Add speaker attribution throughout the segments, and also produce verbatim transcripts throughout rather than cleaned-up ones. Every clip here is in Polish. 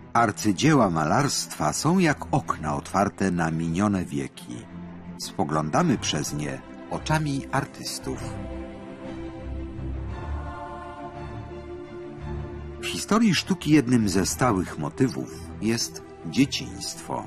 Speaker 1: Arcydzieła malarstwa są jak okna otwarte na minione wieki. Spoglądamy przez nie oczami artystów. W historii sztuki jednym ze stałych motywów jest dzieciństwo.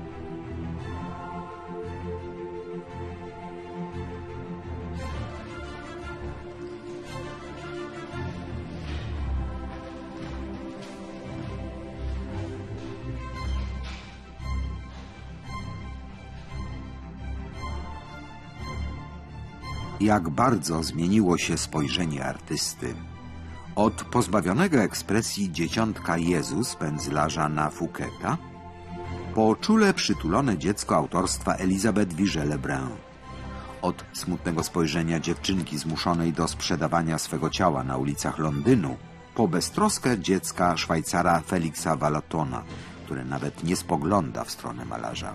Speaker 1: Jak bardzo zmieniło się spojrzenie artysty. Od pozbawionego ekspresji dzieciątka Jezus pędzlarza na Fouqueta, po czule przytulone dziecko autorstwa Elisabeth Vigée-Lebrun, od smutnego spojrzenia dziewczynki zmuszonej do sprzedawania swego ciała na ulicach Londynu, po beztroskę dziecka Szwajcara Felixa Vallatona, które nawet nie spogląda w stronę malarza.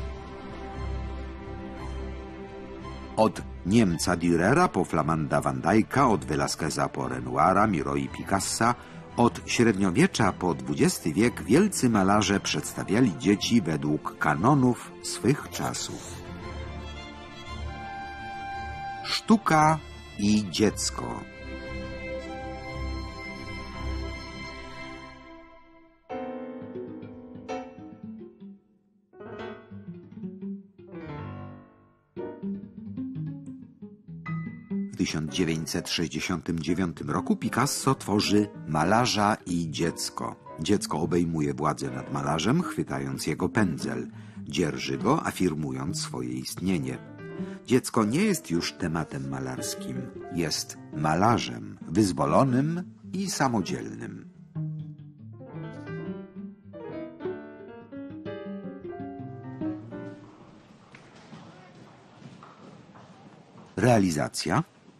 Speaker 1: Od Niemca Dürera po Flamanda Van Dycka, od Velasqueza po Renoira, Miro i Picassa, od średniowiecza po dwudziesty wiek wielcy malarze przedstawiali dzieci według kanonów swych czasów. Sztuka i dziecko. W tysiąc dziewięćset sześćdziesiątym dziewiątym roku Picasso tworzy Malarza i dziecko. Dziecko obejmuje władzę nad malarzem, chwytając jego pędzel. Dzierży go, afirmując swoje istnienie. Dziecko nie jest już tematem malarskim. Jest malarzem, wyzwolonym i samodzielnym. Realizacja.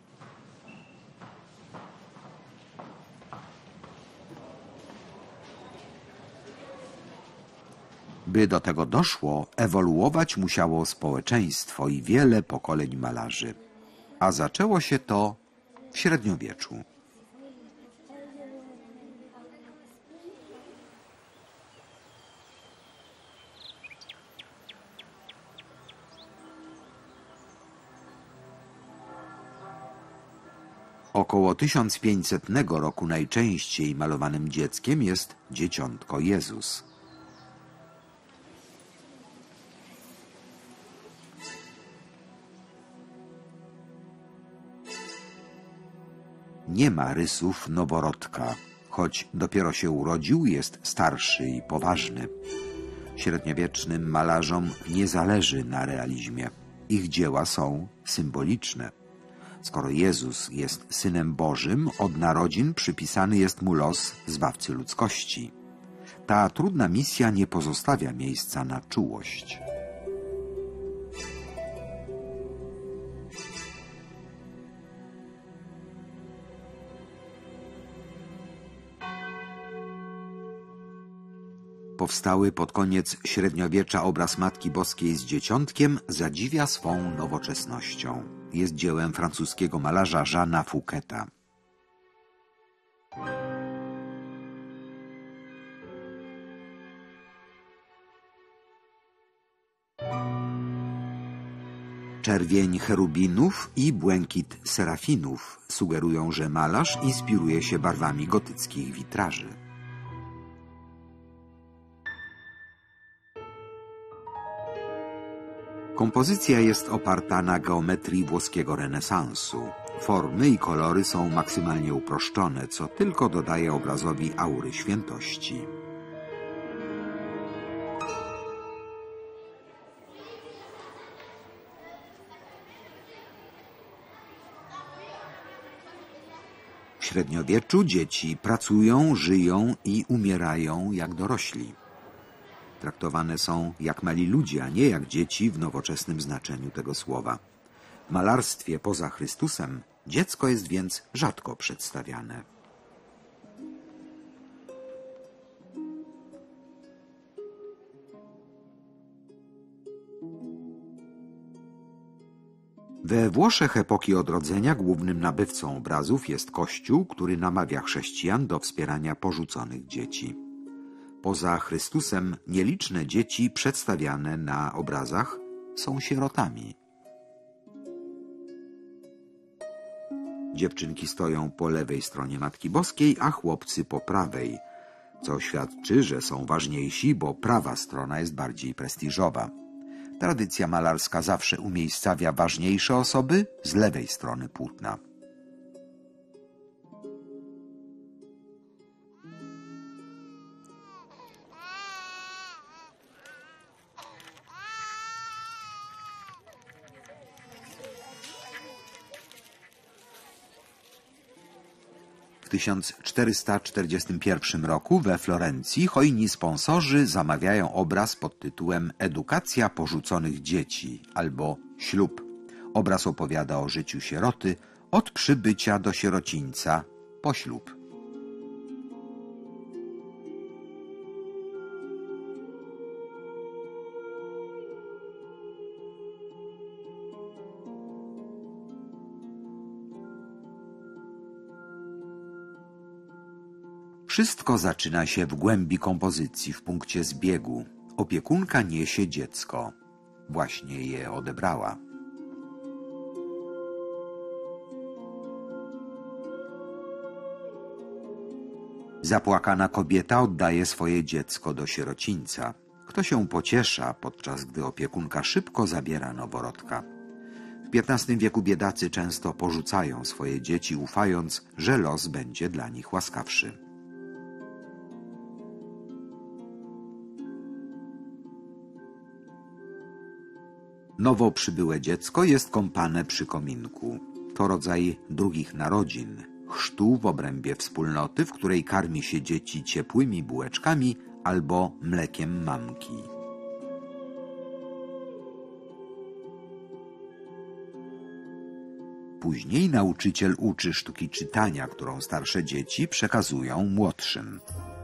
Speaker 1: By do tego doszło, ewoluować musiało społeczeństwo i wiele pokoleń malarzy. A zaczęło się to w średniowieczu. Około tysiąc pięćsetnego roku najczęściej malowanym dzieckiem jest dzieciątko Jezus. Nie ma rysów noworodka. Choć dopiero się urodził, jest starszy i poważny. Średniowiecznym malarzom nie zależy na realizmie. Ich dzieła są symboliczne. Skoro Jezus jest Synem Bożym, od narodzin przypisany jest mu los zbawcy ludzkości. Ta trudna misja nie pozostawia miejsca na czułość. Powstały pod koniec średniowiecza obraz Matki Boskiej z dzieciątkiem zadziwia swą nowoczesnością. Jest dziełem francuskiego malarza Jeana Fouqueta. Czerwień cherubinów i błękit serafinów sugerują, że malarz inspiruje się barwami gotyckich witraży. Kompozycja jest oparta na geometrii włoskiego renesansu. Formy i kolory są maksymalnie uproszczone, co tylko dodaje obrazowi aury świętości. W średniowieczu dzieci pracują, żyją i umierają jak dorośli. Traktowane są jak mali ludzie, a nie jak dzieci w nowoczesnym znaczeniu tego słowa. W malarstwie poza Chrystusem dziecko jest więc rzadko przedstawiane. We Włoszech epoki odrodzenia głównym nabywcą obrazów jest Kościół, który namawia chrześcijan do wspierania porzuconych dzieci. Poza Chrystusem nieliczne dzieci przedstawiane na obrazach są sierotami. Dziewczynki stoją po lewej stronie Matki Boskiej, a chłopcy po prawej, co świadczy, że są ważniejsi, bo prawa strona jest bardziej prestiżowa. Tradycja malarska zawsze umiejscawia ważniejsze osoby z lewej strony płótna. W tysiąc czterysta czterdziestym pierwszym roku we Florencji hojni sponsorzy zamawiają obraz pod tytułem Edukacja porzuconych dzieci albo Ślub. Obraz opowiada o życiu sieroty od przybycia do sierocińca po ślub. Wszystko zaczyna się w głębi kompozycji, w punkcie zbiegu. Opiekunka niesie dziecko. Właśnie je odebrała. Zapłakana kobieta oddaje swoje dziecko do sierocińca. Kto się pociesza, podczas gdy opiekunka szybko zabiera noworodka. W piętnastym wieku biedacy często porzucają swoje dzieci, ufając, że los będzie dla nich łaskawszy. Nowo przybyłe dziecko jest kąpane przy kominku. To rodzaj drugich narodzin, chrztu w obrębie wspólnoty, w której karmi się dzieci ciepłymi bułeczkami albo mlekiem mamki. Później nauczyciel uczy sztuki czytania, którą starsze dzieci przekazują młodszym.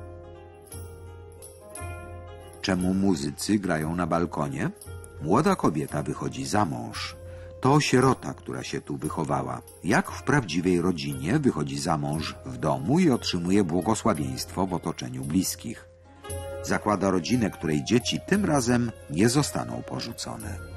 Speaker 1: Czemu muzycy grają na balkonie? Młoda kobieta wychodzi za mąż. To sierota, która się tu wychowała. Jak w prawdziwej rodzinie wychodzi za mąż w domu i otrzymuje błogosławieństwo w otoczeniu bliskich. Zakłada rodzinę, której dzieci tym razem nie zostaną porzucone.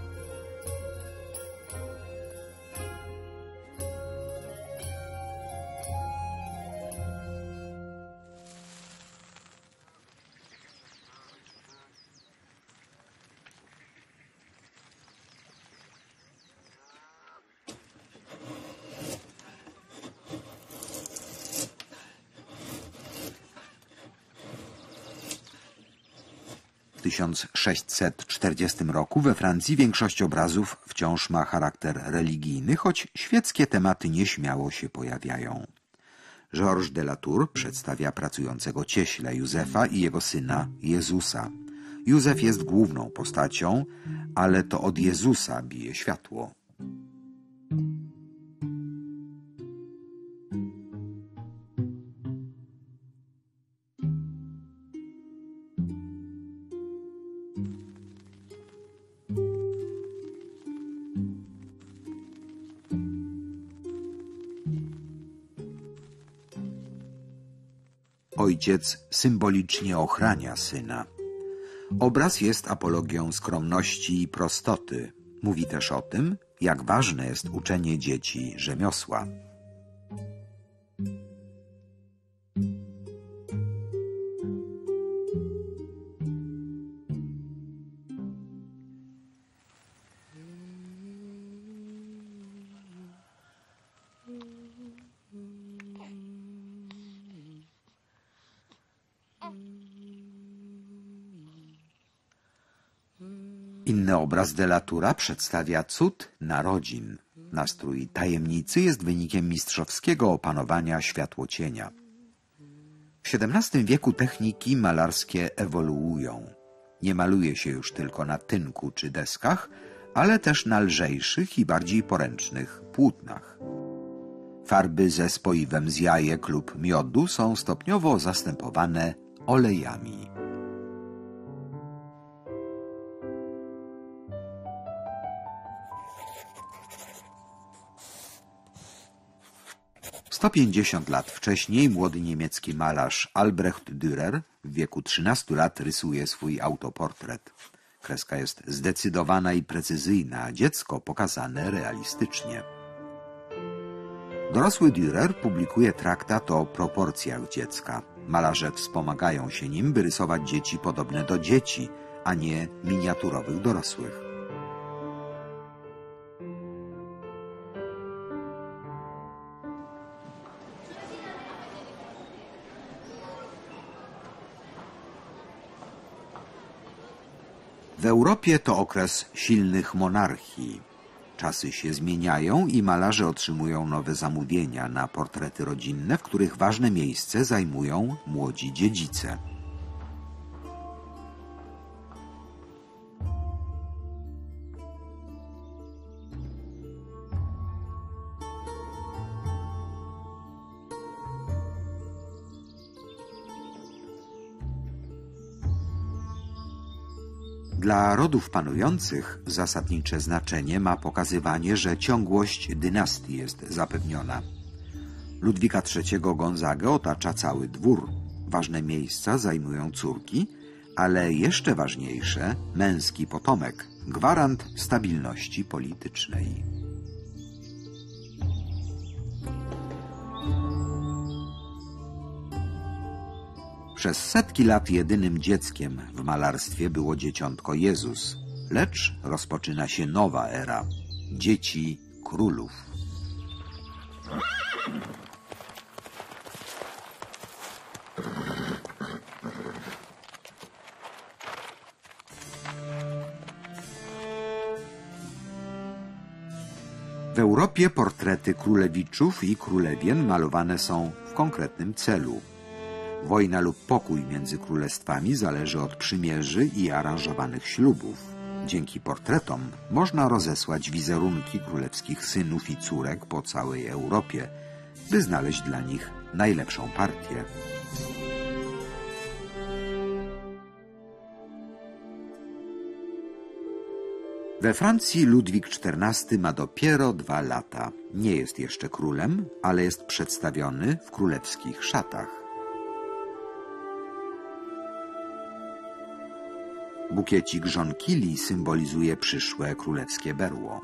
Speaker 1: W tysiąc sześćset czterdziestym roku we Francji większość obrazów wciąż ma charakter religijny, choć świeckie tematy nieśmiało się pojawiają. Georges de la Tour przedstawia pracującego cieśla Józefa i jego syna Jezusa. Józef jest główną postacią, ale to od Jezusa bije światło. Ojciec symbolicznie ochrania syna. Obraz jest apologią skromności i prostoty. Mówi też o tym, jak ważne jest uczenie dzieci rzemiosła. Inny obraz de la Toura przedstawia cud narodzin. Nastrój tajemnicy jest wynikiem mistrzowskiego opanowania światłocienia. W siedemnastym wieku techniki malarskie ewoluują. Nie maluje się już tylko na tynku czy deskach, ale też na lżejszych i bardziej poręcznych płótnach. Farby ze spoiwem z jajek lub miodu są stopniowo zastępowane olejami. sto pięćdziesiąt lat wcześniej młody niemiecki malarz Albrecht Dürer w wieku trzynastu lat rysuje swój autoportret. Kreska jest zdecydowana i precyzyjna, a dziecko pokazane realistycznie. Dorosły Dürer publikuje traktat o proporcjach dziecka. Malarze wspomagają się nim, by rysować dzieci podobne do dzieci, a nie miniaturowych dorosłych. W Europie to okres silnych monarchii. Czasy się zmieniają i malarze otrzymują nowe zamówienia na portrety rodzinne, w których ważne miejsce zajmują młodzi dziedzice. Dla rodów panujących zasadnicze znaczenie ma pokazywanie, że ciągłość dynastii jest zapewniona. Ludwika trzeciego Gonzagę otacza cały dwór. Ważne miejsca zajmują córki, ale jeszcze ważniejsze męski potomek, gwarant stabilności politycznej. Przez setki lat jedynym dzieckiem w malarstwie było dzieciątko Jezus, lecz rozpoczyna się nowa era – dzieci królów. W Europie portrety królewiczów i królewien malowane są w konkretnym celu. Wojna lub pokój między królestwami zależy od przymierzy i aranżowanych ślubów. Dzięki portretom można rozesłać wizerunki królewskich synów i córek po całej Europie, by znaleźć dla nich najlepszą partię. We Francji Ludwik czternasty ma dopiero dwa lata. Nie jest jeszcze królem, ale jest przedstawiony w królewskich szatach. Bukiecik żonkili symbolizuje przyszłe królewskie berło.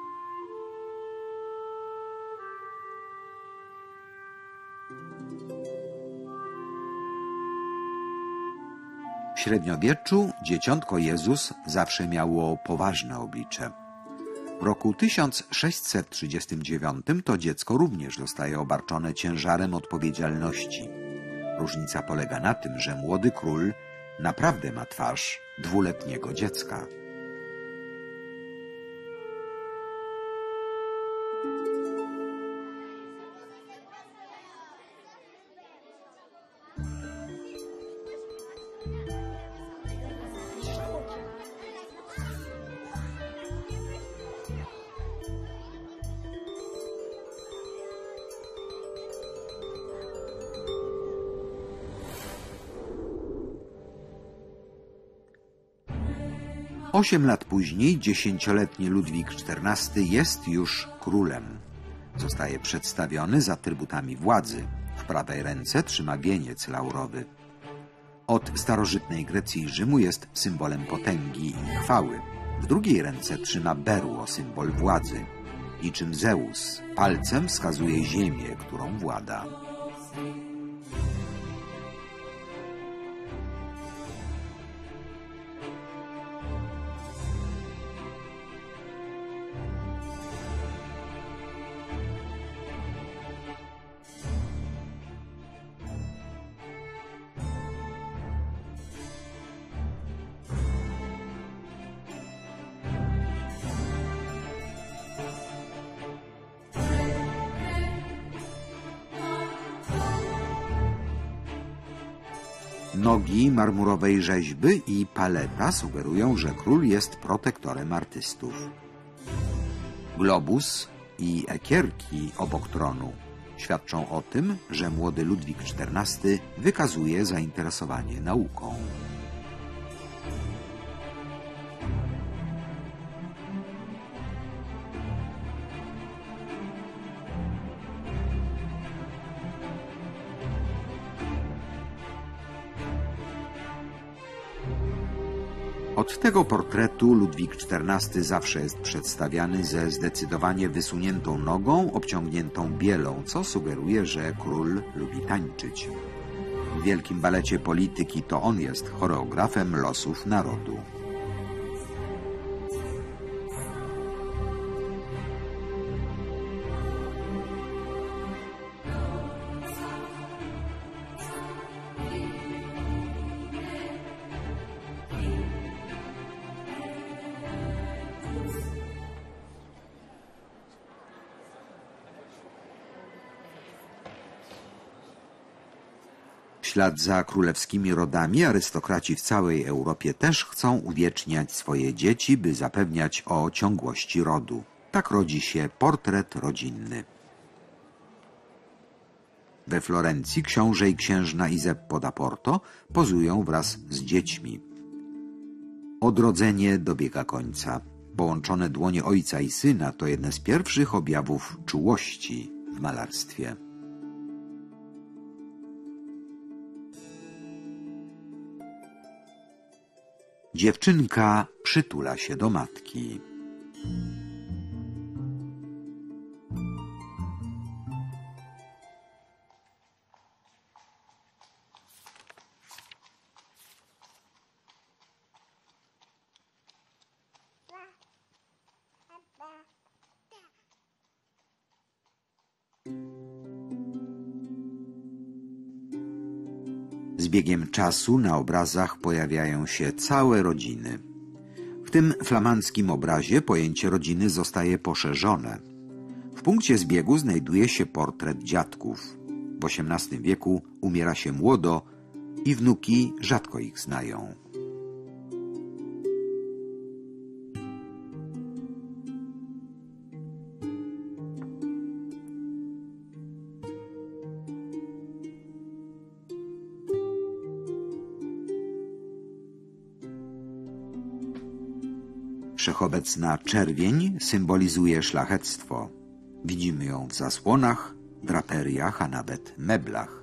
Speaker 1: W średniowieczu dzieciątko Jezus zawsze miało poważne oblicze. W roku tysiąc sześćset trzydziestym dziewiątym to dziecko również zostaje obarczone ciężarem odpowiedzialności. Różnica polega na tym, że młody król naprawdę ma twarz dwuletniego dziecka. Osiem lat później dziesięcioletni Ludwik czternasty jest już królem. Zostaje przedstawiony z atrybutami władzy. W prawej ręce trzyma wieniec laurowy. Od starożytnej Grecji i Rzymu jest symbolem potęgi i chwały. W drugiej ręce trzyma berło, symbol władzy. Niczym Zeus palcem wskazuje ziemię, którą włada. Nogi marmurowej rzeźby i paleta sugerują, że król jest protektorem artystów. Globus i ekierki obok tronu świadczą o tym, że młody Ludwik czternasty wykazuje zainteresowanie nauką. Od tego portretu Ludwik czternasty zawsze jest przedstawiany ze zdecydowanie wysuniętą nogą, obciągniętą bielą, co sugeruje, że król lubi tańczyć. W wielkim balecie polityki to on jest choreografem losów narodu. W ślad za królewskimi rodami arystokraci w całej Europie też chcą uwieczniać swoje dzieci, by zapewniać o ciągłości rodu. Tak rodzi się portret rodzinny. We Florencji książę i księżna Izeppo da Porto pozują wraz z dziećmi. Odrodzenie dobiega końca. Połączone dłonie ojca i syna to jedne z pierwszych objawów czułości w malarstwie. Dziewczynka przytula się do matki. Z biegiem czasu na obrazach pojawiają się całe rodziny. W tym flamandzkim obrazie pojęcie rodziny zostaje poszerzone. W punkcie zbiegu znajduje się portret dziadków. W osiemnastym wieku umiera się młodo i wnuki rzadko ich znają. Wszechobecna czerwień symbolizuje szlachectwo. Widzimy ją w zasłonach, draperiach, a nawet meblach.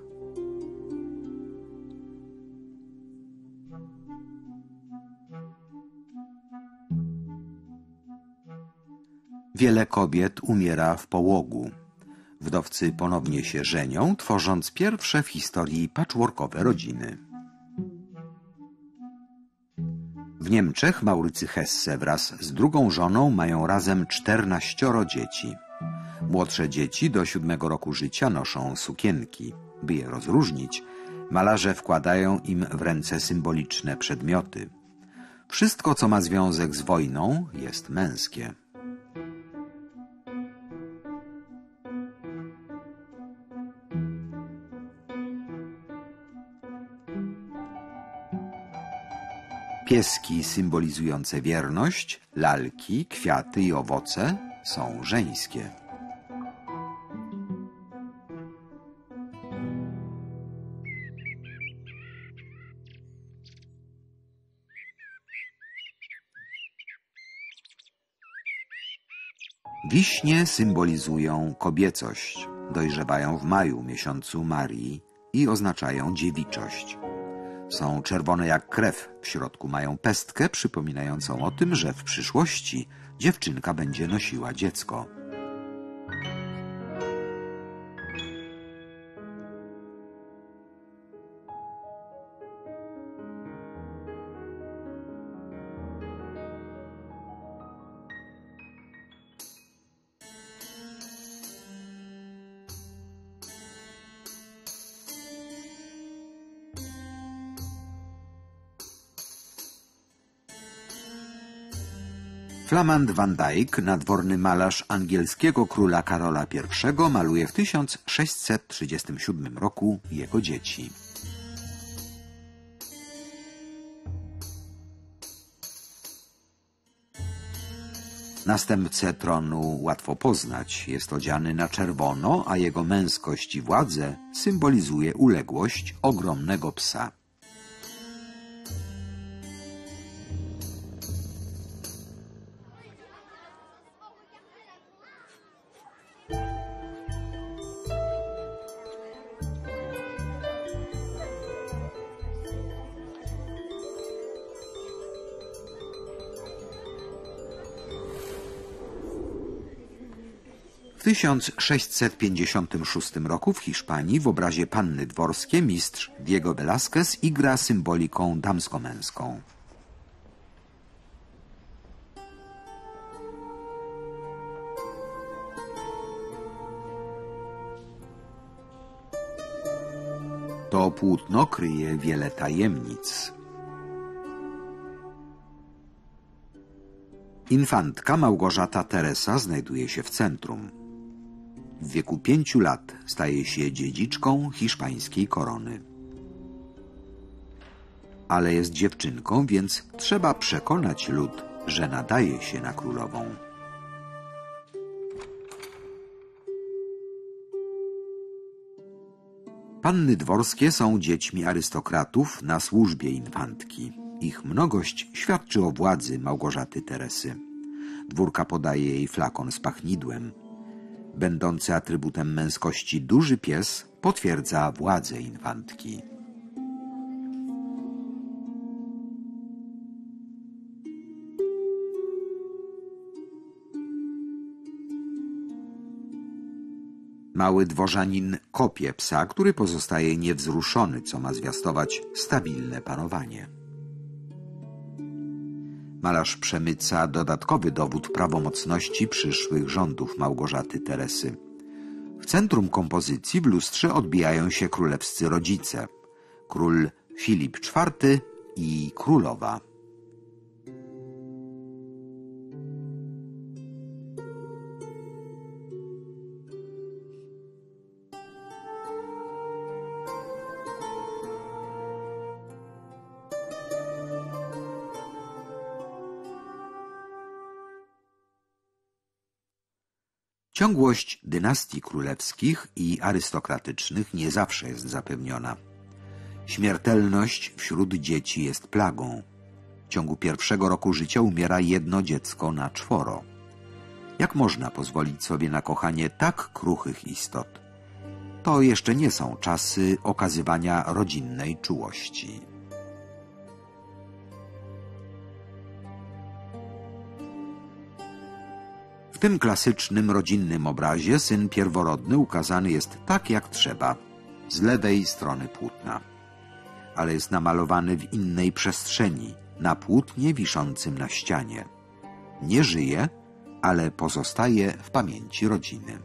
Speaker 1: Wiele kobiet umiera w połogu. Wdowcy ponownie się żenią, tworząc pierwsze w historii patchworkowe rodziny. W Niemczech Maurycy Hesse wraz z drugą żoną mają razem czternaścioro dzieci. Młodsze dzieci do siódmego roku życia noszą sukienki. By je rozróżnić, malarze wkładają im w ręce symboliczne przedmioty. Wszystko, co ma związek z wojną, jest męskie. Pieski symbolizujące wierność, lalki, kwiaty i owoce są żeńskie. Wiśnie symbolizują kobiecość. Dojrzewają w maju, miesiącu Marii, i oznaczają dziewiczość. Są czerwone jak krew, w środku mają pestkę przypominającą o tym, że w przyszłości dziewczynka będzie nosiła dziecko. Flamand van Dyck, nadworny malarz angielskiego króla Karola pierwszego, maluje w tysiąc sześćset trzydziestym siódmym roku jego dzieci. Następcę tronu łatwo poznać. Jest odziany na czerwono, a jego męskość i władzę symbolizuje uległość ogromnego psa. tysiąc sześćset pięćdziesiątym szóstym roku w Hiszpanii w obrazie Panny Dworskie mistrz Diego Velázquez igra symboliką damsko-męską. To płótno kryje wiele tajemnic. Infantka Małgorzata Teresa znajduje się w centrum. W wieku pięciu lat staje się dziedziczką hiszpańskiej korony. Ale jest dziewczynką, więc trzeba przekonać lud, że nadaje się na królową. Panny dworskie są dziećmi arystokratów na służbie infantki. Ich mnogość świadczy o władzy Małgorzaty Teresy. Dwórka podaje jej flakon z pachnidłem. Będący atrybutem męskości duży pies potwierdza władzę infantki. Mały dworzanin kopie psa, który pozostaje niewzruszony, co ma zwiastować stabilne panowanie. Malarz przemyca dodatkowy dowód prawomocności przyszłych rządów Małgorzaty Teresy. W centrum kompozycji w lustrze odbijają się królewscy rodzice. Król Filip czwarty i królowa. Ciągłość dynastii królewskich i arystokratycznych nie zawsze jest zapewniona. Śmiertelność wśród dzieci jest plagą. W ciągu pierwszego roku życia umiera jedno dziecko na czworo. Jak można pozwolić sobie na kochanie tak kruchych istot? To jeszcze nie są czasy okazywania rodzinnej czułości. W tym klasycznym, rodzinnym obrazie syn pierworodny ukazany jest tak jak trzeba, z lewej strony płótna. Ale jest namalowany w innej przestrzeni, na płótnie wiszącym na ścianie. Nie żyje, ale pozostaje w pamięci rodziny.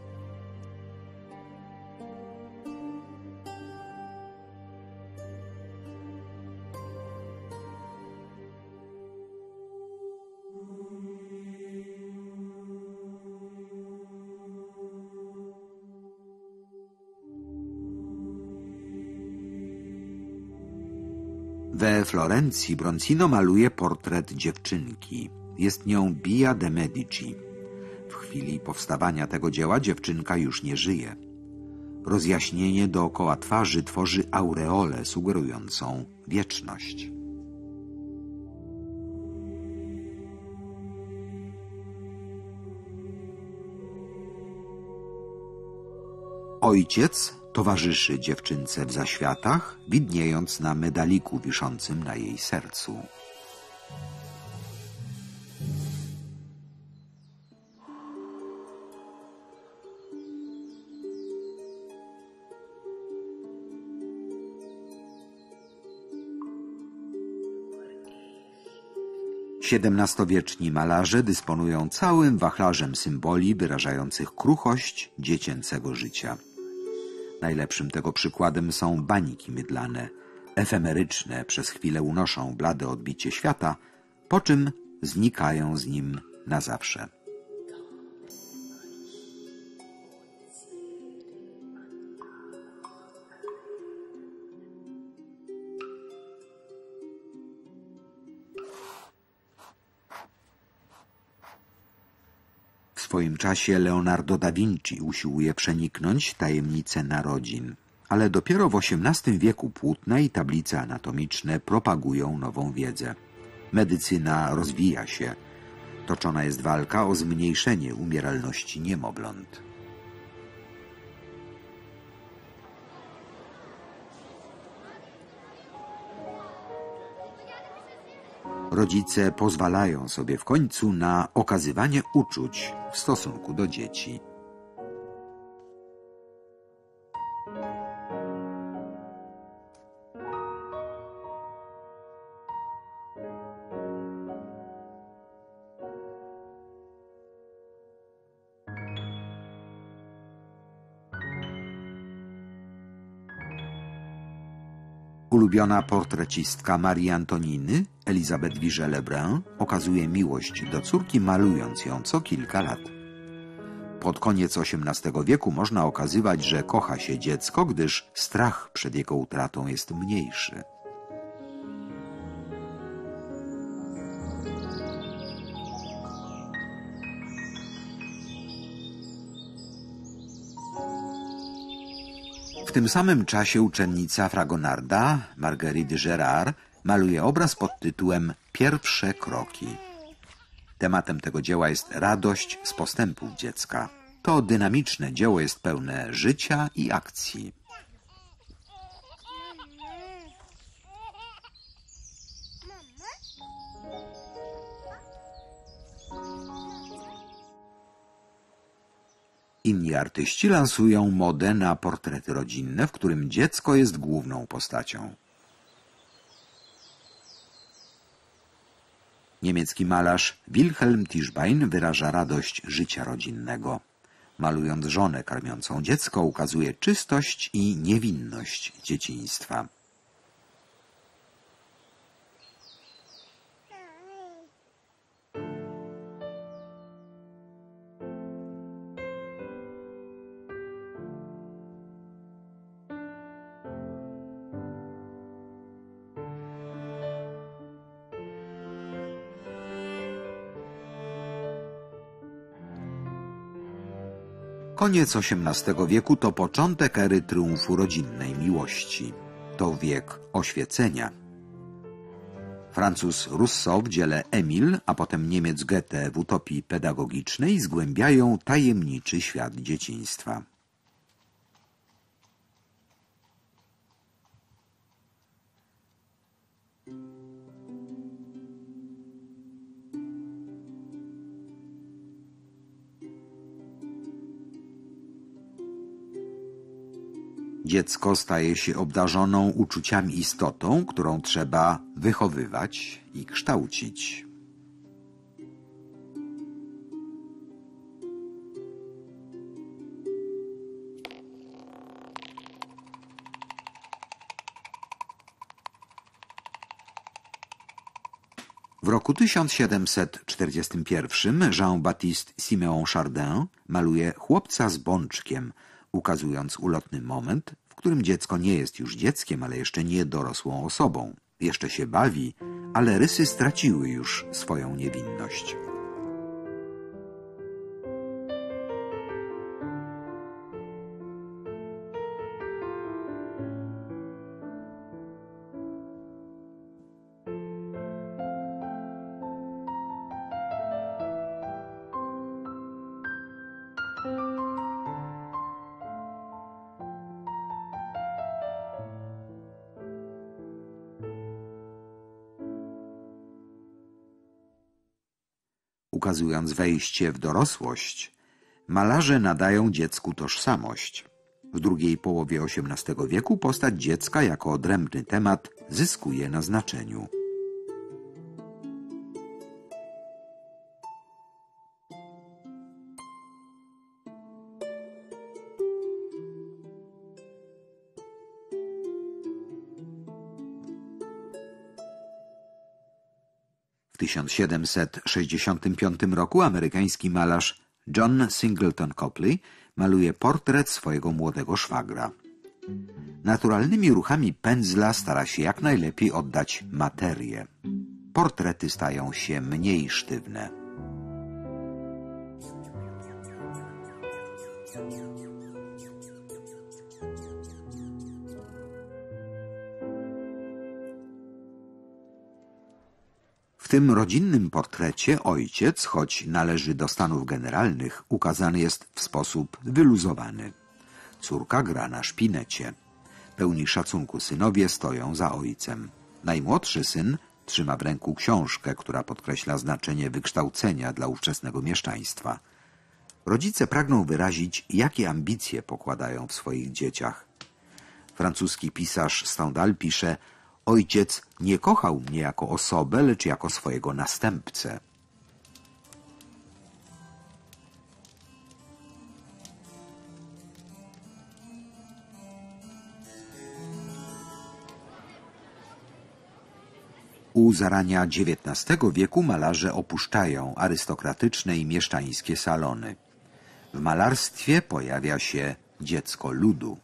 Speaker 1: We Florencji Bronzino maluje portret dziewczynki. Jest nią Bia de Medici. W chwili powstawania tego dzieła dziewczynka już nie żyje. Rozjaśnienie dookoła twarzy tworzy aureolę sugerującą wieczność. Ojciec towarzyszy dziewczynce w zaświatach, widniejąc na medaliku wiszącym na jej sercu. siedemnastowieczni malarze dysponują całym wachlarzem symboli wyrażających kruchość dziecięcego życia. Najlepszym tego przykładem są bańki mydlane, efemeryczne, przez chwilę unoszą blade odbicie świata, po czym znikają z nim na zawsze. W swoim czasie Leonardo da Vinci usiłuje przeniknąć tajemnicę narodzin, ale dopiero w osiemnastym wieku płótna i tablice anatomiczne propagują nową wiedzę. Medycyna rozwija się. Toczona jest walka o zmniejszenie umieralności niemowląt. Rodzice pozwalają sobie w końcu na okazywanie uczuć w stosunku do dzieci. Ulubiona portrecistka Marii Antoniny, Elisabeth Vigée-Lebrun, okazuje miłość do córki, malując ją co kilka lat. Pod koniec osiemnastego wieku można okazywać, że kocha się dziecko, gdyż strach przed jego utratą jest mniejszy. W tym samym czasie uczennica Fragonarda, Marguerite Gérard, maluje obraz pod tytułem Pierwsze kroki. Tematem tego dzieła jest radość z postępów dziecka. To dynamiczne dzieło jest pełne życia i akcji. Inni artyści lansują modę na portrety rodzinne, w którym dziecko jest główną postacią. Niemiecki malarz Wilhelm Tischbein wyraża radość życia rodzinnego. Malując żonę karmiącą dziecko, ukazuje czystość i niewinność dzieciństwa. Koniec osiemnastego wieku to początek ery triumfu rodzinnej miłości. To wiek oświecenia. Francuz Rousseau w dziele Emil, a potem Niemiec Goethe w utopii pedagogicznej zgłębiają tajemniczy świat dzieciństwa. Dziecko staje się obdarzoną uczuciami istotą, którą trzeba wychowywać i kształcić. W roku tysiąc siedemset czterdziestym pierwszym Jean-Baptiste Siméon Chardin maluje chłopca z bączkiem, ukazując ulotny moment, w którym dziecko nie jest już dzieckiem, ale jeszcze nie dorosłą osobą. Jeszcze się bawi, ale rysy straciły już swoją niewinność. Ukazując wejście w dorosłość, malarze nadają dziecku tożsamość. W drugiej połowie osiemnastego wieku postać dziecka jako odrębny temat zyskuje na znaczeniu. W tysiąc siedemset sześćdziesiątym piątym roku amerykański malarz John Singleton Copley maluje portret swojego młodego szwagra. Naturalnymi ruchami pędzla stara się jak najlepiej oddać materię. Portrety stają się mniej sztywne. W tym rodzinnym portrecie ojciec, choć należy do stanów generalnych, ukazany jest w sposób wyluzowany. Córka gra na szpinecie. Pełni szacunku synowie stoją za ojcem. Najmłodszy syn trzyma w ręku książkę, która podkreśla znaczenie wykształcenia dla ówczesnego mieszczaństwa. Rodzice pragną wyrazić, jakie ambicje pokładają w swoich dzieciach. Francuski pisarz Stendhal pisze: ojciec nie kochał mnie jako osobę, lecz jako swojego następcę. początku zarania dziewiętnastego wieku malarze opuszczają arystokratyczne i mieszczańskie salony. W malarstwie pojawia się dziecko ludu.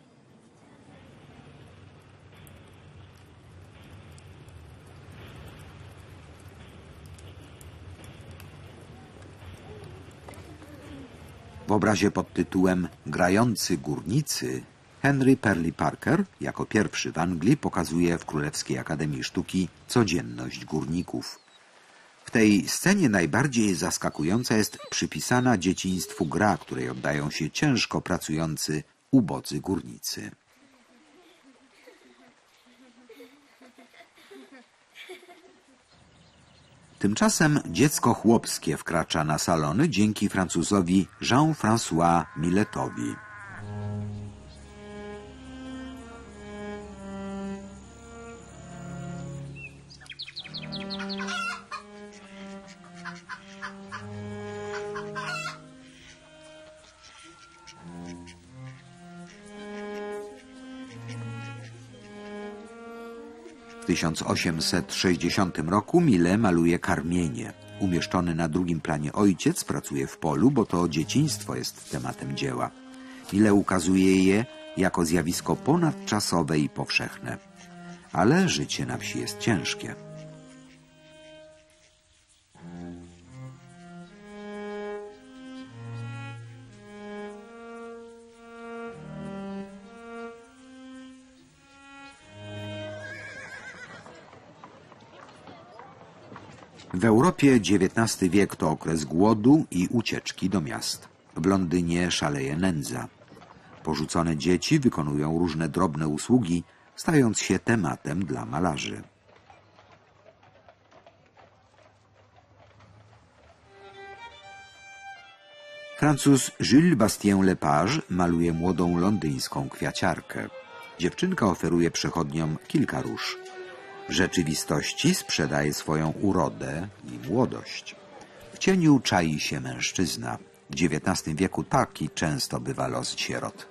Speaker 1: W obrazie pod tytułem Grający górnicy Henry Perley Parker jako pierwszy w Anglii pokazuje w Królewskiej Akademii Sztuki codzienność górników. W tej scenie najbardziej zaskakująca jest przypisana dzieciństwu gra, której oddają się ciężko pracujący, ubodzy górnicy. Tymczasem dziecko chłopskie wkracza na salony dzięki Francuzowi Jean-François Milletowi. W tysiąc osiemset sześćdziesiątym roku Millet maluje Karmienie. Umieszczony na drugim planie ojciec pracuje w polu, bo to dzieciństwo jest tematem dzieła. Millet ukazuje je jako zjawisko ponadczasowe i powszechne. Ale życie na wsi jest ciężkie. W Europie dziewiętnasty wiek to okres głodu i ucieczki do miast. W Londynie szaleje nędza. Porzucone dzieci wykonują różne drobne usługi, stając się tematem dla malarzy. Francuz Jules Bastien-Lepage maluje młodą londyńską kwiaciarkę. Dziewczynka oferuje przechodniom kilka róż. W rzeczywistości sprzedaje swoją urodę i młodość. W cieniu czai się mężczyzna. W dziewiętnastym wieku taki często bywa los sierot.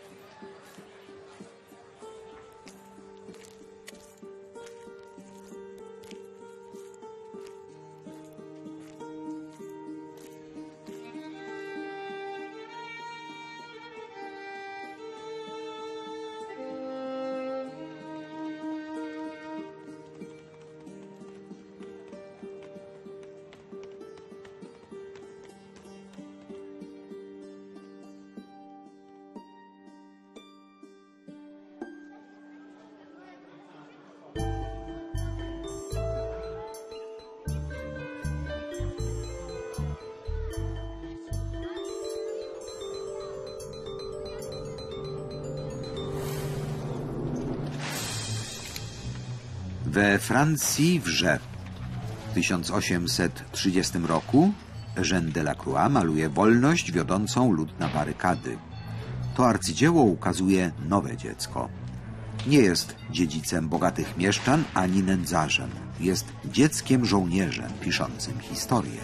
Speaker 1: We Francji wrze. W tysiąc osiemset trzydziestym roku Eugène Delacroix maluje wolność wiodącą lud na barykady. To arcydzieło ukazuje nowe dziecko. Nie jest dziedzicem bogatych mieszczan ani nędzarzem. Jest dzieckiem żołnierzem piszącym historię.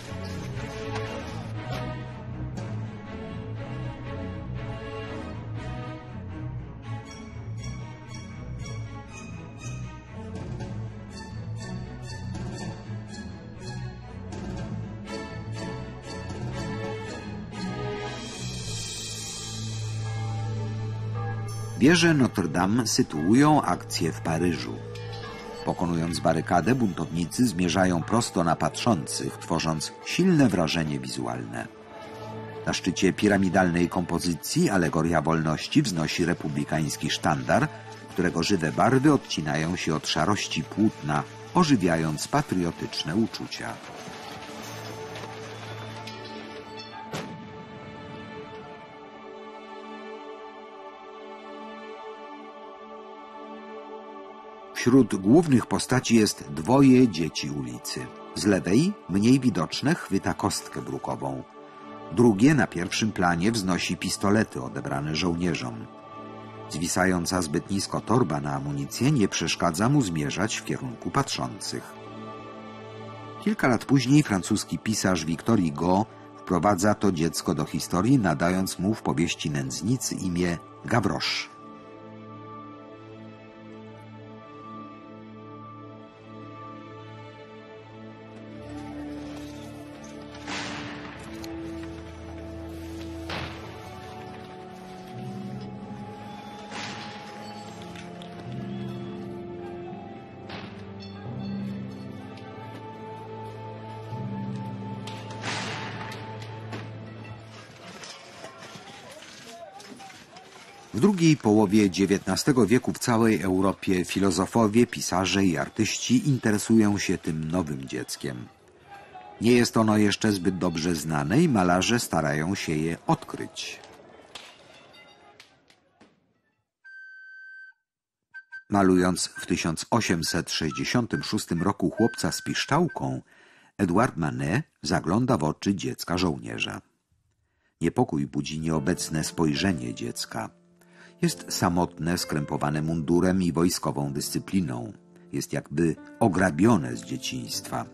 Speaker 1: Wieże Notre Dame sytuują akcję w Paryżu. Pokonując barykadę, buntownicy zmierzają prosto na patrzących, tworząc silne wrażenie wizualne. Na szczycie piramidalnej kompozycji alegoria wolności wznosi republikański sztandar, którego żywe barwy odcinają się od szarości płótna, ożywiając patriotyczne uczucia. Wśród głównych postaci jest dwoje dzieci ulicy. Z lewej, mniej widoczne, chwyta kostkę brukową. Drugie na pierwszym planie wznosi pistolety odebrane żołnierzom. Zwisająca zbyt nisko torba na amunicję nie przeszkadza mu zmierzać w kierunku patrzących. Kilka lat później francuski pisarz Victor Hugo wprowadza to dziecko do historii, nadając mu w powieści Nędznicy imię Gavroche. W drugiej połowie dziewiętnastego wieku w całej Europie filozofowie, pisarze i artyści interesują się tym nowym dzieckiem. Nie jest ono jeszcze zbyt dobrze znane i malarze starają się je odkryć. Malując w tysiąc osiemset sześćdziesiątym szóstym roku chłopca z piszczałką, Edouard Manet zagląda w oczy dziecka żołnierza. Niepokój budzi nieobecne spojrzenie dziecka. Jest samotne, skrępowane mundurem i wojskową dyscypliną. Jest jakby ograbione z dzieciństwa.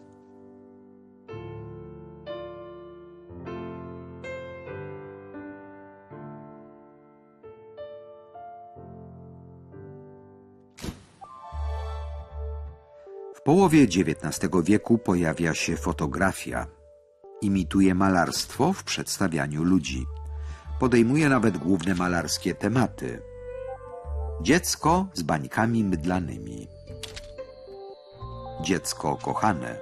Speaker 1: W połowie dziewiętnastego wieku pojawia się fotografia. Imituje malarstwo w przedstawianiu ludzi. Podejmuje nawet główne malarskie tematy. Dziecko z bańkami mydlanymi. Dziecko kochane.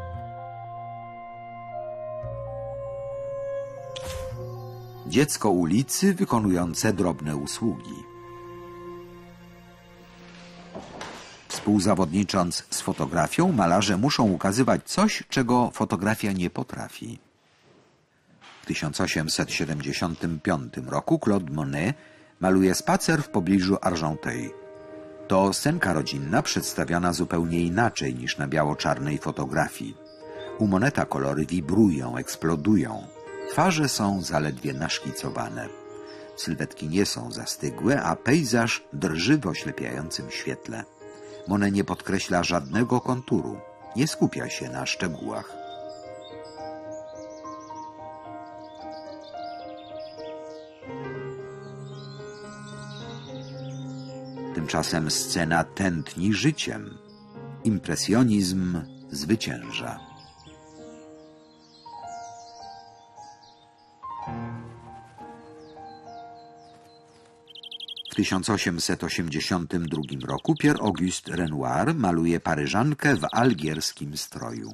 Speaker 1: Dziecko ulicy wykonujące drobne usługi. Współzawodnicząc z fotografią, malarze muszą ukazywać coś, czego fotografia nie potrafi. W tysiąc osiemset siedemdziesiątym piątym roku Claude Monet maluje spacer w pobliżu Argenteuil. To scenka rodzinna przedstawiona zupełnie inaczej niż na biało-czarnej fotografii. U Moneta kolory wibrują, eksplodują. Twarze są zaledwie naszkicowane. Sylwetki nie są zastygłe, a pejzaż drży w oślepiającym świetle. Monet nie podkreśla żadnego konturu, nie skupia się na szczegółach. Tymczasem scena tętni życiem. Impresjonizm zwycięża. W tysiąc osiemset osiemdziesiątym drugim roku Pierre-Auguste Renoir maluje Paryżankę w algierskim stroju.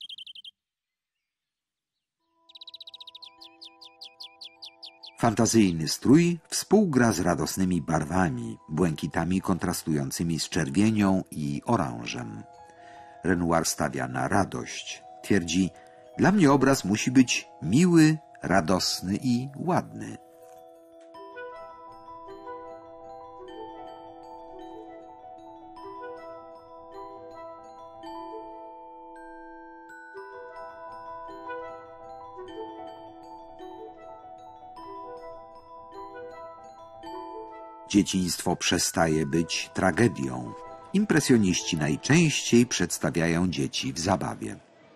Speaker 1: Fantazyjny strój współgra z radosnymi barwami, błękitami kontrastującymi z czerwienią i oranżem. Renoir stawia na radość. Twierdzi, dla mnie obraz musi być miły, radosny i ładny. Dzieciństwo przestaje być tragedią. Impresjoniści najczęściej przedstawiają dzieci w zabawie.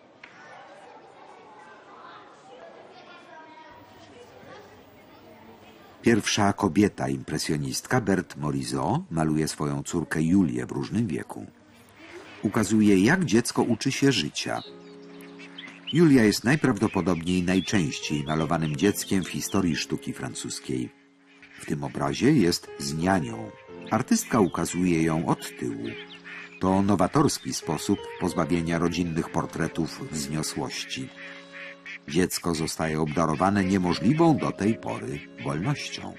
Speaker 1: Pierwsza kobieta impresjonistka, Berthe Morisot, maluje swoją córkę Julię w różnym wieku. Ukazuje, jak dziecko uczy się życia. Julia jest najprawdopodobniej najczęściej malowanym dzieckiem w historii sztuki francuskiej. W tym obrazie jest z nianią. Artystka ukazuje ją od tyłu. To nowatorski sposób pozbawienia rodzinnych portretów wzniosłości. Dziecko zostaje obdarowane niemożliwą do tej pory wolnością.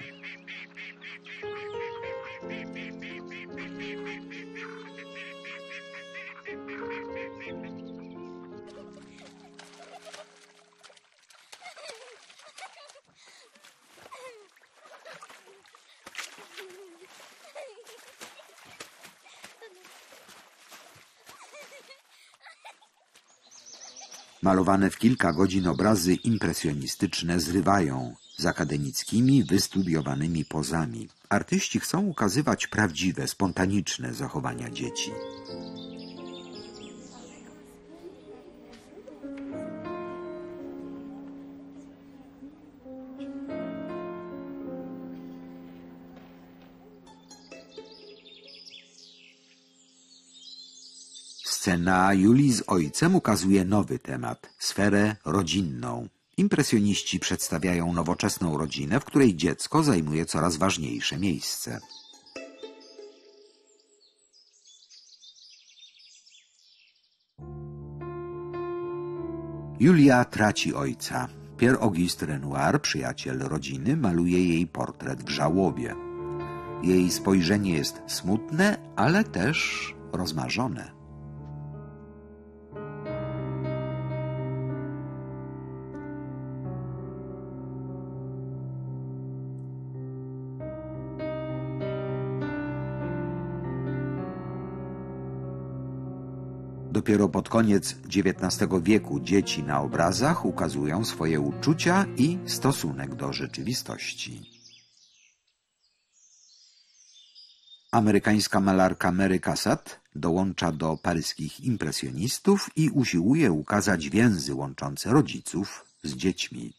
Speaker 1: Malowane w kilka godzin obrazy impresjonistyczne zrywają z akademickimi, wystudiowanymi pozami. Artyści chcą ukazywać prawdziwe, spontaniczne zachowania dzieci. Scena Julii z ojcem ukazuje nowy temat – sferę rodzinną. Impresjoniści przedstawiają nowoczesną rodzinę, w której dziecko zajmuje coraz ważniejsze miejsce. Julia traci ojca. Pierre-Auguste Renoir, przyjaciel rodziny, maluje jej portret w żałobie. Jej spojrzenie jest smutne, ale też rozmarzone. Dopiero pod koniec dziewiętnastego wieku dzieci na obrazach ukazują swoje uczucia i stosunek do rzeczywistości. Amerykańska malarka Mary Cassatt dołącza do paryskich impresjonistów i usiłuje ukazać więzy łączące rodziców z dziećmi.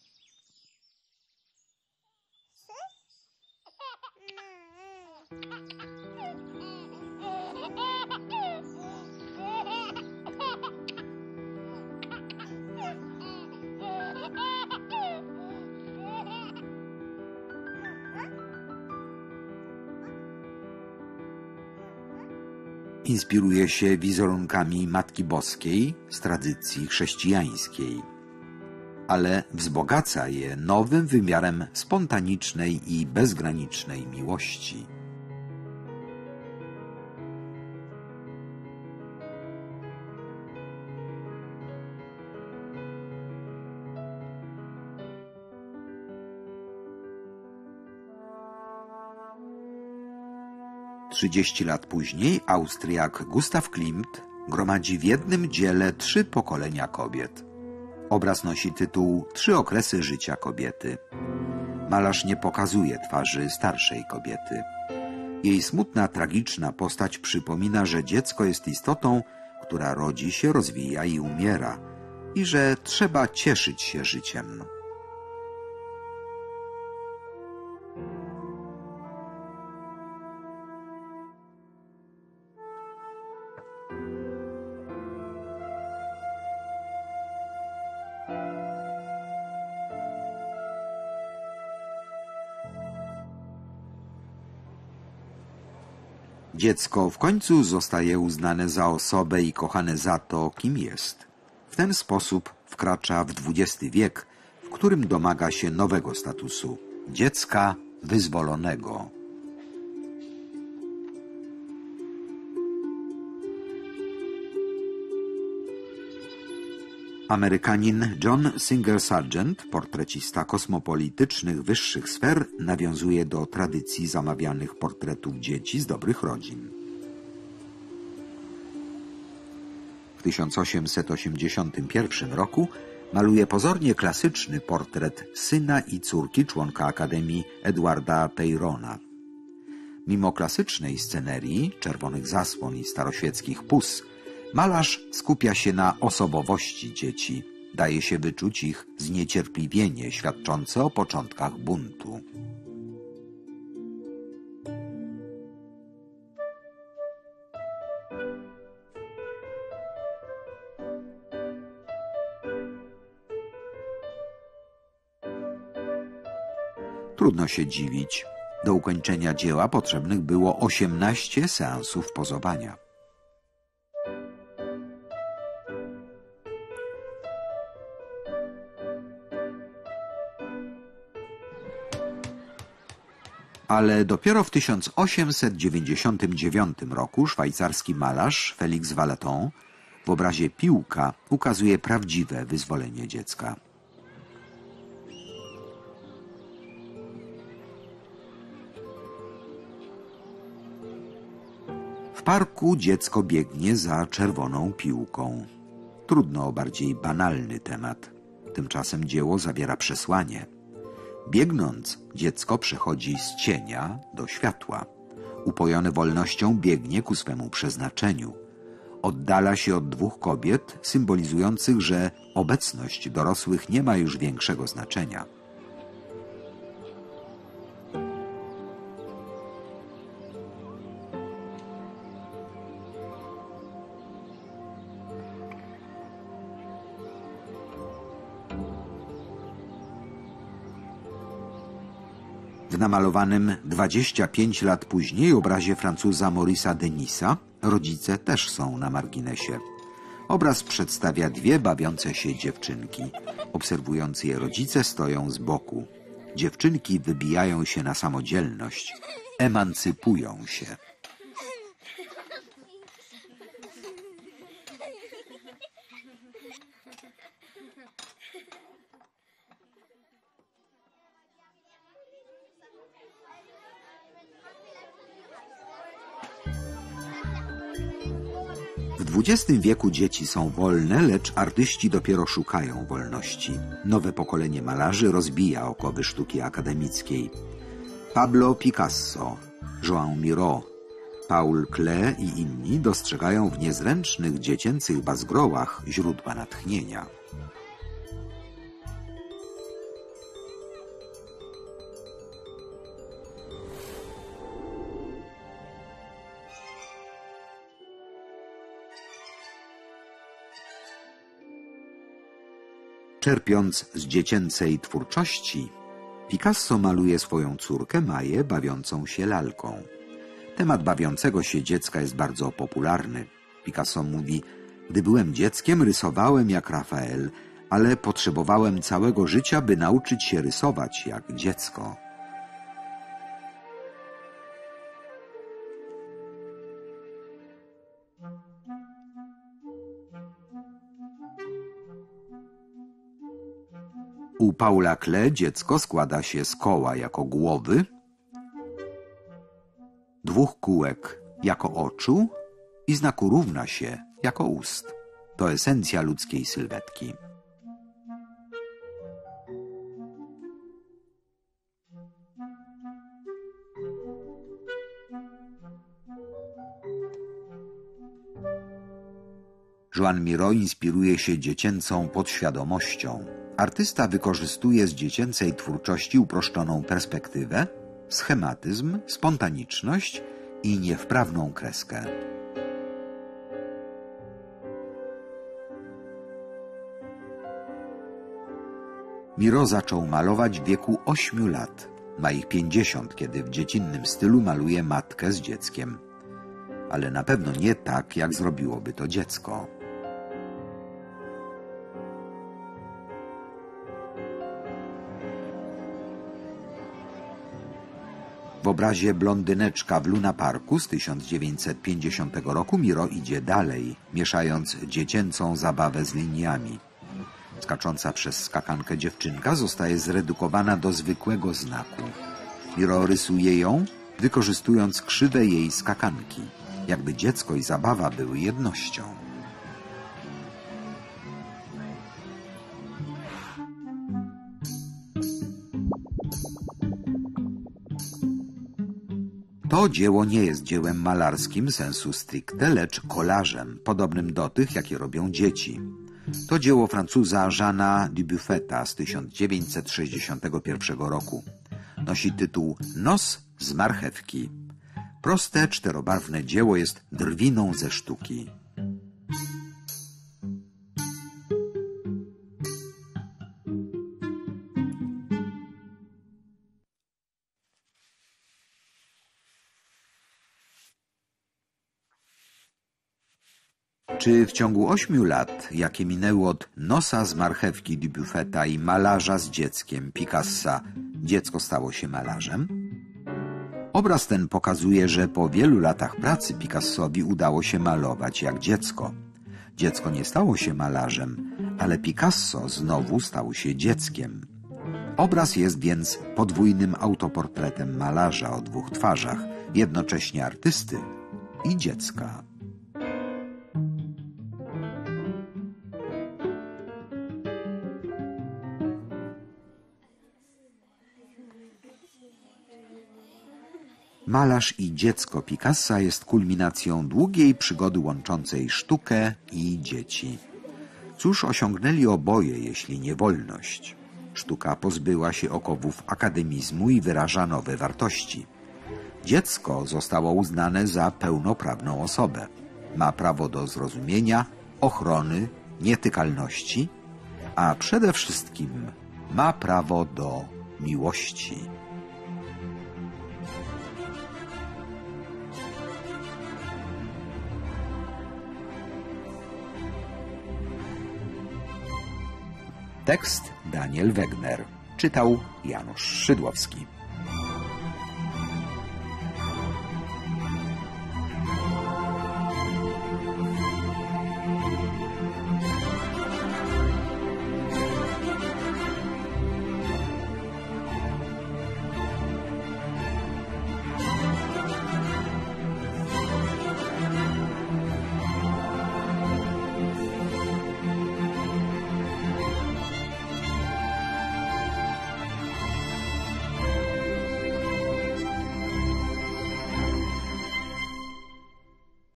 Speaker 1: Inspiruje się wizerunkami Matki Boskiej z tradycji chrześcijańskiej, ale wzbogaca je nowym wymiarem spontanicznej i bezgranicznej miłości. Trzydzieści lat później Austriak Gustav Klimt gromadzi w jednym dziele trzy pokolenia kobiet. Obraz nosi tytuł Trzy okresy życia kobiety. Malarz nie pokazuje twarzy starszej kobiety. Jej smutna, tragiczna postać przypomina, że dziecko jest istotą, która rodzi się, rozwija i umiera, i że trzeba cieszyć się życiem. Dziecko w końcu zostaje uznane za osobę i kochane za to, kim jest. W ten sposób wkracza w dwudziesty wiek, w którym domaga się nowego statusu – dziecka wyzwolonego. Amerykanin John Singer Sargent, portrecista kosmopolitycznych wyższych sfer, nawiązuje do tradycji zamawianych portretów dzieci z dobrych rodzin. W tysiąc osiemset osiemdziesiątym pierwszym roku maluje pozornie klasyczny portret syna i córki członka Akademii Edwarda Peyrona. Mimo klasycznej scenerii, czerwonych zasłon i staroświeckich pus, malarz skupia się na osobowości dzieci. Daje się wyczuć ich zniecierpliwienie świadczące o początkach buntu. Trudno się dziwić. Do ukończenia dzieła potrzebnych było osiemnaście seansów pozowania. Ale dopiero w tysiąc osiemset dziewięćdziesiątym dziewiątym roku szwajcarski malarz Félix Vallotton w obrazie Piłka ukazuje prawdziwe wyzwolenie dziecka. W parku dziecko biegnie za czerwoną piłką. Trudno o bardziej banalny temat. Tymczasem dzieło zawiera przesłanie. Biegnąc, dziecko przechodzi z cienia do światła. Upojone wolnością biegnie ku swemu przeznaczeniu. Oddala się od dwóch kobiet, symbolizujących, że obecność dorosłych nie ma już większego znaczenia. W namalowanym dwadzieścia pięć lat później obrazie Francuza Maurice'a Denisa rodzice też są na marginesie. Obraz przedstawia dwie bawiące się dziewczynki. Obserwujący je rodzice stoją z boku. Dziewczynki wybijają się na samodzielność. emancypują się. W dwudziestym wieku dzieci są wolne, lecz artyści dopiero szukają wolności. Nowe pokolenie malarzy rozbija okowy sztuki akademickiej. Pablo Picasso, Joan Miró, Paul Klee i inni dostrzegają w niezręcznych dziecięcych bazgrołach źródła natchnienia. Czerpiąc z dziecięcej twórczości, Picasso maluje swoją córkę Maję bawiącą się lalką. Temat bawiącego się dziecka jest bardzo popularny. Picasso mówi: gdy byłem dzieckiem, rysowałem jak Rafael, ale potrzebowałem całego życia, by nauczyć się rysować jak dziecko. U Paula Klee dziecko składa się z koła jako głowy, dwóch kółek jako oczu i znaku równa się jako ust. To esencja ludzkiej sylwetki. Joan Miró inspiruje się dziecięcą podświadomością. Artysta wykorzystuje z dziecięcej twórczości uproszczoną perspektywę, schematyzm, spontaniczność i niewprawną kreskę. Miró zaczął malować w wieku ośmiu lat. Ma ich pięćdziesiąt, kiedy w dziecinnym stylu maluje matkę z dzieckiem. Ale na pewno nie tak, jak zrobiłoby to dziecko. W obrazie Blondyneczka w Luna Parku z tysiąc dziewięćset pięćdziesiątego roku Miró idzie dalej, mieszając dziecięcą zabawę z liniami. Skacząca przez skakankę dziewczynka zostaje zredukowana do zwykłego znaku. Miró rysuje ją, wykorzystując krzywę jej skakanki, jakby dziecko i zabawa były jednością. To dzieło nie jest dziełem malarskim sensu stricte, lecz kolażem, podobnym do tych, jakie robią dzieci. To dzieło Francuza Jeana Dubuffeta z tysiąc dziewięćset sześćdziesiątego pierwszego roku. Nosi tytuł Nos z marchewki. Proste, czterobarwne dzieło jest drwiną ze sztuki. Czy w ciągu ośmiu lat, jakie minęły od Nosa z marchewki Dubuffeta i Malarza z dzieckiem Picassa, dziecko stało się malarzem? Obraz ten pokazuje, że po wielu latach pracy Picassowi udało się malować jak dziecko. Dziecko nie stało się malarzem, ale Picasso znowu stał się dzieckiem. Obraz jest więc podwójnym autoportretem malarza o dwóch twarzach, jednocześnie artysty i dziecka. Malarz i dziecko Picassa jest kulminacją długiej przygody łączącej sztukę i dzieci. Cóż osiągnęli oboje, jeśli nie wolność? Sztuka pozbyła się okowów akademizmu i wyraża nowe wartości. Dziecko zostało uznane za pełnoprawną osobę. Ma prawo do zrozumienia, ochrony, nietykalności, a przede wszystkim ma prawo do miłości. Tekst Daniel Wegner. Czytał Janusz Szydłowski.